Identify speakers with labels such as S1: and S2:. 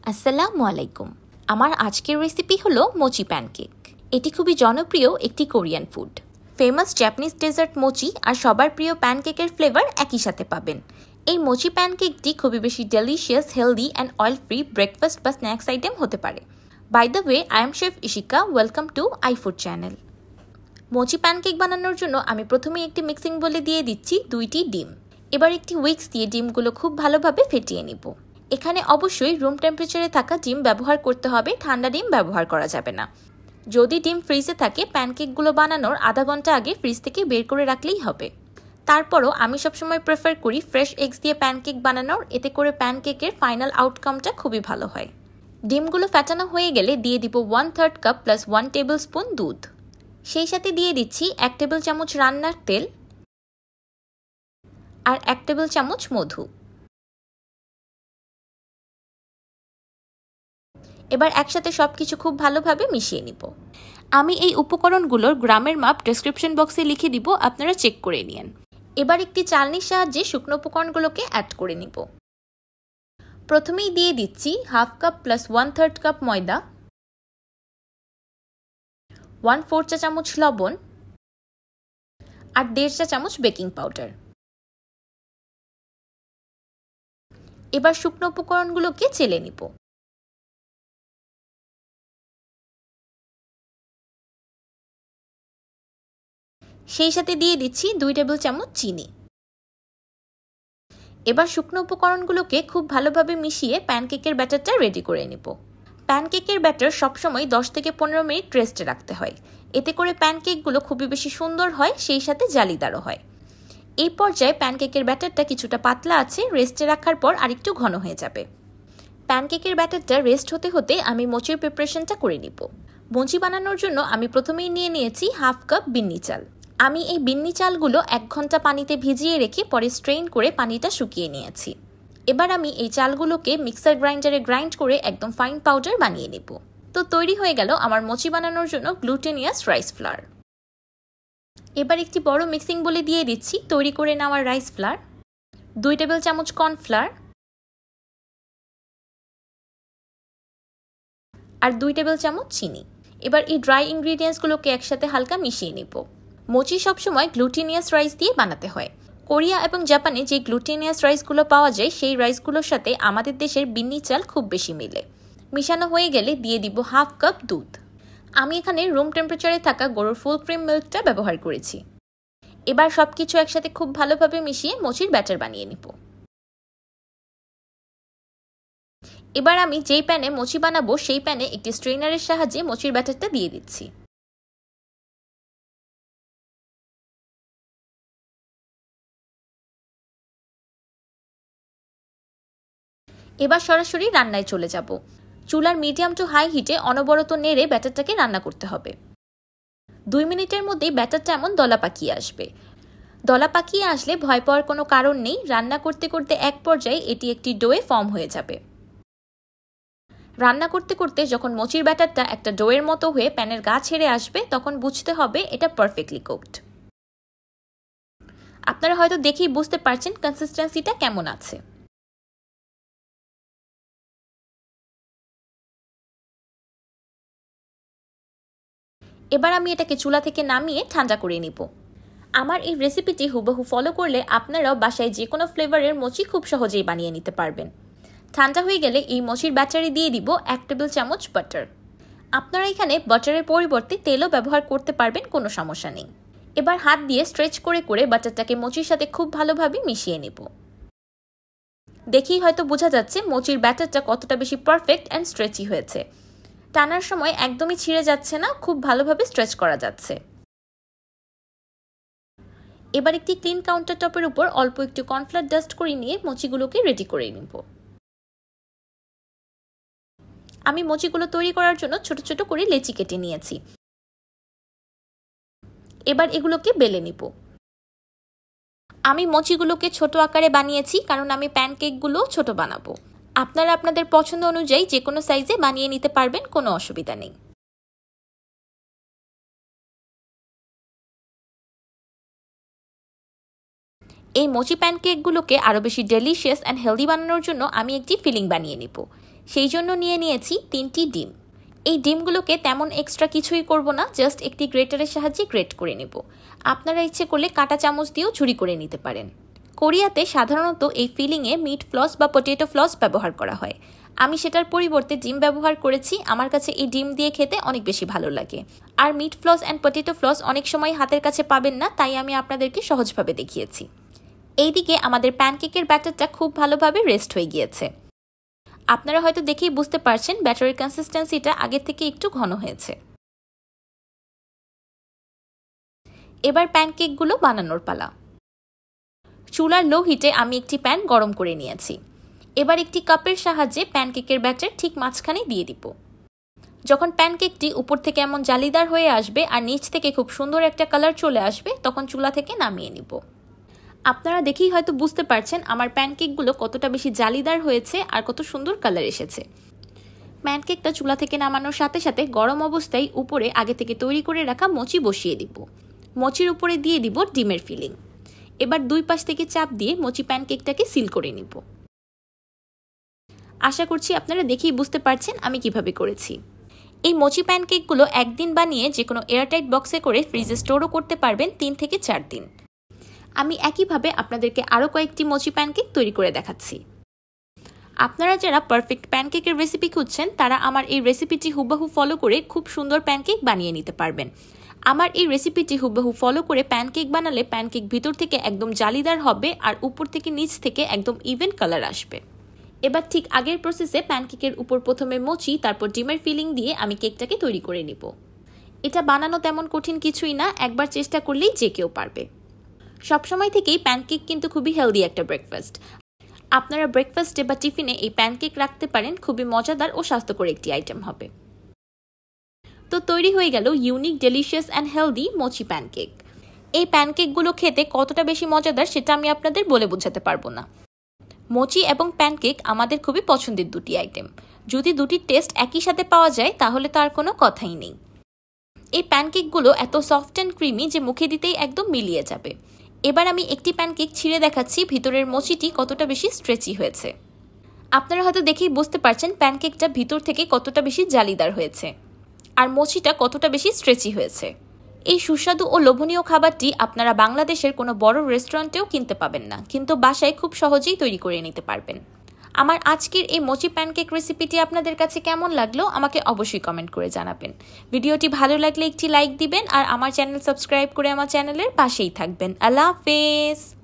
S1: আসসালামু আলাইকুম। আমার আজকের রেসিপি হলো মোচি প্যানকেক। এটি খুবই জনপ্রিয় একটি Korean food. Famous Japanese dessert mochi আর সবার প্রিয় প্যানকেকের ফ্লেভার একই সাথে পাবেন। এই মোচি প্যানকেকটি খুবই বেশি delicious, healthy and oil free breakfast বা স্ন্যাক্স আইটেম হতে পারে। By the way, I am chef Ishika. Welcome to iFood channel. Mochi pancake বানানোর জন্য আমি প্রথমেই একটি মিক্সিং বলে দিয়ে দিচ্ছি 2টি ডিম। এবার একটি উইক্স দিয়ে ডিমগুলো খুব ভালোভাবে ফেটিয়ে নিব। এখানে অবশ্যই রুম টেম্পারেচারে থাকা ডিম ব্যবহার করতে হবে, ঠান্ডা ডিম ব্যবহার করা যাবে না। যদি ডিম ফ্রিজে থাকে, প্যানকেকগুলো বানানোর আধা ঘন্টা আগে ফ্রিজ থেকে বের করে রাখলেই হবে। তারপরও আমি সবসময় প্রেফার করি ফ্রেশ এগস দিয়ে প্যানকেক বানানোর, এতে করে প্যানকেকের ফাইনাল আউটকামটা খুবই ভালো হয়। ডিমগুলো ফেটানো হয়ে গেলে দিয়ে দিব 1/3 কাপ প্লাস 1 টেবিল স্পুন দুধ। সেই সাথে দিয়ে দিচ্ছি 1 টেবিল চামচ রান্নার তেল আর 1 টেবিল চামচ মধু। এবার একসাথে সবকিছু খুব ভালোভাবে মিশিয়ে নিব। আমি এই উপকরণগুলোর গ্রামের মাপ ডেসক্রিপশন বক্সে লিখে দিব, আপনারা চেক করে নিন। এবার একটি চালনির সাহায্যে শুকনো উপকরণগুলোকে অ্যাড করে নিব। প্রথমেই দিয়ে দিচ্ছি 1/2 কাপ প্লাস 1/3 কাপ ময়দা, 1/4 চা চামচ লবণ আর 1.5 চা চামচ বেকিং পাউডার। এবার শুকনো উপকরণগুলোকে চেলে নিব। সেই সাথে দিয়ে দিচ্ছি 2 টেবিল চামচ চিনি। এবার শুকনো উপকরণগুলোকে খুব ভালোভাবে মিশিয়ে প্যানকেকের ব্যাটারটা রেডি করে নিব। প্যানকেকের ব্যাটার সবসময় 10 থেকে 15 মিনিট রেস্টে রাখতে হয়। এতে করে প্যানকেকগুলো খুবই বেশি সুন্দর হয়, সেই সাথে জালিদারও হয়। এই পর্যায়ে প্যানকেকের ব্যাটারটা কিছুটা পাতলা আছে, রেস্টে রাখার পর আরেকটু ঘন হয়ে যাবে। প্যানকেকের ব্যাটারটা রেস্ট হতে হতে আমি মোচির প্রিপারেশনটা করে নিব। মোচি বানানোর জন্য আমি প্রথমেই নিয়ে নিয়েছি 1/2 কাপ বিন্নি চাল। আমি এই বিন্নি চালগুলো 1 ঘন্টা পানিতে ভিজিয়ে রেখে পরে স্ট্রেইন করে পানিটা শুকিয়ে নিয়েছি। এবার আমি এই চালগুলোকে মিক্সার গ্রাইন্ডারে গ্রাইন্ড করে একদম ফাইন পাউডার বানিয়ে নেব। তো তৈরি হয়ে গেল আমার মোচি বানানোর জন্য গ্লুটেনিয়াস রাইস ফ্লাওয়ার। এবার একটি বড় মিক্সিং বলে দিয়ে দিচ্ছি তৈরি করে নেওয়া রাইস ফ্লাওয়ার, 2 টেবিল চামচ কর্নফ্লাওয়ার আর 2 টেবিল চামচ চিনি। এবার এই ড্রাই ইনগ্রিডিয়েন্টসগুলোকে একসাথে হালকা মিশিয়ে নেব। মোচি সবসময় গ্লুটেনিয়াস রাইস দিয়ে বানাতে হয়। কোরিয়া এবং জাপানে যে গ্লুটেনিয়াস রাইসগুলো পাওয়া যায়, সেই রাইসগুলোর সাথে আমাদের দেশের বিন্নি চাল খুব বেশি মিলে। মিশানো হয়ে গেলে দিয়ে দিব 1/2 কাপ দুধ। আমি এখানে রুম টেম্পারেচারে থাকা গরুর ফুল ক্রিম মিল্কটা ব্যবহার করেছি। এবার সবকিছু একসাথে খুব ভালোভাবে মিশিয়ে মোচির ব্যাটার বানিয়ে নিব। এবার আমি যেই প্যানে মোচি বানাবো, সেই প্যানে একটি স্ট্রেনারের সাহায্যে মোচির ব্যাটারটা দিয়ে দিচ্ছি। এবার সরাসরি রান্নায় চলে যাব। চুলার মিডিয়াম টু হাই হিটে অনবরত নেড়ে ব্যাটারটাকে রান্না করতে হবে। 2 মিনিটের মধ্যেই ব্যাটারটা এমন দলা পাকিয়ে আসবে। দলা পাকিয়ে আসলে ভয় পাওয়ার কোনো কারণ নেই। রান্না করতে করতে এক পর্যায়ে এটি একটি ডোয়ে ফর্ম হয়ে যাবে। রান্না করতে করতে যখন মোচির ব্যাটারটা একটা ডোয়ের মতো হয়ে প্যানের গা ছেড়ে আসবে, তখন বুঝতে হবে এটা পারফেক্টলি কুকড। আপনারা হয়তো দেখেই বুঝতে পারছেন কনসিস্টেন্সিটা কেমন আছে। এবার আমি এটাকে চুলা থেকে নামিয়ে ঠান্ডা করে নিব। আমার এই রেসিপিটি হুবহু ফলো করলে আপনারাও বাসায় যে কোনো ফ্লেভারের মোচি খুব সহজেই বানিয়ে নিতে পারবেন। ঠান্ডা হয়ে গেলে এই মোচির ব্যাটারে দিয়ে দিব 1 টেবিল চামচ বাটার। আপনারা এখানে বাটারের পরিবর্তে তেলও ব্যবহার করতে পারবেন, কোনো সমস্যা নেই। এবার হাত দিয়ে স্ট্রেচ করে করে বাটারটাকে মোচির সাথে খুব ভালোভাবে মিশিয়ে নেব। দেখেই হয়তো বোঝা যাচ্ছে মোচির ব্যাটারটা কতটা বেশি পারফেক্ট অ্যান্ড স্ট্রেচি হয়েছে। টানার সময় একদমই ছিঁড়ে যাচ্ছে না, খুব ভালোভাবে স্ট্রেচ করা যাচ্ছে। এবার একটি ক্লিন কাউন্টার টপের উপর অল্প একটু কর্নফ্লাওয়ার ডাস্ট করে নিয়ে মোচিগুলোকে রেডি করে নিব। আমি মোচিগুলো তৈরি করার জন্য ছোট ছোট করে লেচি কেটে নিয়েছি। এবার এগুলোকে বেলে নিব। আমি মোচিগুলোকে ছোট আকারে বানিয়েছি কারণ আমি প্যানকেকগুলো ছোট বানাবো। আপনারা আপনাদের পছন্দ অনুযায়ী যে কোনো সাইজে বানিয়ে নিতে পারবেন, কোনো অসুবিধা নেই। এই মোচি প্যানকেকগুলোকে আরও বেশি ডেলিশিয়াস অ্যান্ড হেলদি বানানোর জন্য আমি একটি ফিলিং বানিয়ে নিব। সেই জন্য নিয়ে নিয়েছি 3টি ডিম। এই ডিমগুলোকে তেমন এক্সট্রা কিছুই করব না, জাস্ট একটি গ্রেটারের সাহায্যে গ্রেট করে নেব। আপনারা ইচ্ছে করলে কাঁটা চামচ দিয়েও ঝুরি করে নিতে পারেন। কোরিয়াতে সাধারণত এই ফিলিংয়ে মিট ফ্লস বা পটেটো ফ্লস ব্যবহার করা হয়। আমি সেটার পরিবর্তে ডিম ব্যবহার করেছি। আমার কাছে এই ডিম দিয়ে খেতে অনেক বেশি ভালো লাগে। আর meat floss and potato floss অনেক সময় হাতের কাছে পাবেন না, তাই আমি আপনাদেরকে সহজভাবে দেখিয়েছি। এইদিকে আমাদের প্যানকেকের ব্যাটারটা খুব ভালোভাবে রেস্ট হয়ে গিয়েছে। আপনারা হয়তো দেখেই বুঝতে পারছেন ব্যাটারের কনসিস্টেন্সিটা আগের থেকে একটু ঘন হয়েছে। এবার প্যানকেকগুলো বানানোর পালা। চুলার লো হিটে আমি একটি প্যান গরম করে নিয়েছি। এবার একটি কাপের সাহায্যে প্যানকেকের ব্যাটার ঠিক মাঝখানে দিয়ে দিব। যখন প্যানকেকটি উপর থেকে এমন জালিদার হয়ে আসবে আর নিচ থেকে খুব সুন্দর একটা কালার চলে আসবে, তখন চুলা থেকে নামিয়ে নিব। আপনারা দেখেই হয়তো বুঝতে পারছেন আমার প্যানকেকগুলো কতটা বেশি জালিদার হয়েছে আর কত সুন্দর কালার এসেছে। প্যানকেকটা চুলা থেকে নামানোর সাথে সাথে গরম অবস্থায় উপরে আগে থেকে তৈরি করে রাখা মোচি বসিয়ে দিব। মোচির উপরে দিয়ে দিব ডিমের ফিলিং। এবার দুই পাশ থেকে চাপ দিয়ে মোচি প্যানকেকটাকে সিল করে নিব। আশা করছি আপনারা দেখেই বুঝতে পারছেন আমি কিভাবে করেছি। এই মোচি প্যানকেকগুলো একদিন বানিয়ে যে কোনো এয়ারটাইট বক্সে করে ফ্রিজে স্টোরও করতে পারবেন 3 থেকে 4 দিন। আমি একইভাবে আপনাদেরকে আরও কয়েকটি মোচি প্যানকেক তৈরি করে দেখাচ্ছি। আপনারা যারা পারফেক্ট প্যানকেকের রেসিপি খুঁজছেন তারা আমার এই রেসিপিটি হুবহু ফলো করে খুব সুন্দর প্যানকেক বানিয়ে নিতে পারবেন। আমার এই রেসিপিটি হুবহু ফলো করে প্যানকেক বানালে প্যানকেক ভিতর থেকে একদম জালিদার হবে আর উপর থেকে নিচ থেকে একদম ইভেন কালার আসবে। এবার ঠিক আগের প্রসেসে প্যানকেকের উপর প্রথমে মোচি তারপর ডিমের ফিলিং দিয়ে আমি কেকটাকে তৈরি করে নিব। এটা বানানো তেমন কঠিন কিছুই না, একবার চেষ্টা করলেই যে কেউ পারবে। সবসময় থেকেই প্যানকেক কিন্তু খুবই হেলদি একটা ব্রেকফাস্ট। আপনারা ব্রেকফাস্টে বা টিফিনে এই প্যানকেক রাখতে পারেন, খুবই মজাদার ও স্বাস্থ্যকর একটি আইটেম হবে। তো তৈরি হয়ে গেল unique, delicious and healthy mochi pancake. এই প্যানকেকগুলো খেতে কতটা বেশি মজাদার সেটা আমি আপনাদের বলে বোঝাতে পারবো না। মোচি এবং প্যানকেক আমাদের খুবই পছন্দের দুটি আইটেম। যদি দুটির টেস্ট একই সাথে পাওয়া যায় তাহলে তো আর কোনো কথাই নেই। এই প্যানকেকগুলো এত সফট অ্যান্ড ক্রিমি যে মুখে দিতেই একদম মিলিয়ে যাবে। এবার আমি একটি প্যানকেক ছিঁড়ে দেখাচ্ছি ভিতরের মোচিটি কতটা বেশি স্ট্রেচি হয়েছে। আপনারা হয়তো দেখেই বুঝতে পারছেন প্যানকেকটা ভিতর থেকে কতটা বেশি জালিদার হয়েছে আর মোচিটা কতটা বেশি স্ট্রেচি হয়েছে। এই সুস্বাদু ও লোভনীয় খাবারটি আপনারা বাংলাদেশের কোনো বড় রেস্টুরেন্টেও কিনতে পাবেন না, কিন্তু বাসায় খুব সহজেই তৈরি করে নিতে পারবেন। আমার আজকের এই মোচি প্যানকেক রেসিপিটি আপনাদের কাছে কেমন লাগলো আমাকে অবশ্যই কমেন্ট করে জানাবেন। ভিডিওটি ভালো লাগলে একটি লাইক দিবেন আর আমার চ্যানেল সাবস্ক্রাইব করে আমার চ্যানেলের পাশেই থাকবেন। আল্লাহ হাফেজ।